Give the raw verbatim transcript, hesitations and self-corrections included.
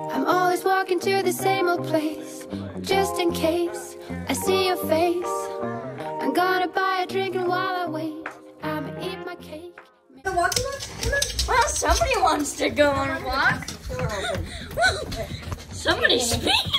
I'm always walking to the same old place, just in case I see your face. I'm gonna buy a drink and while I wait, I'ma eat my cake. Well, somebody wants to go on a walk. Somebody speak.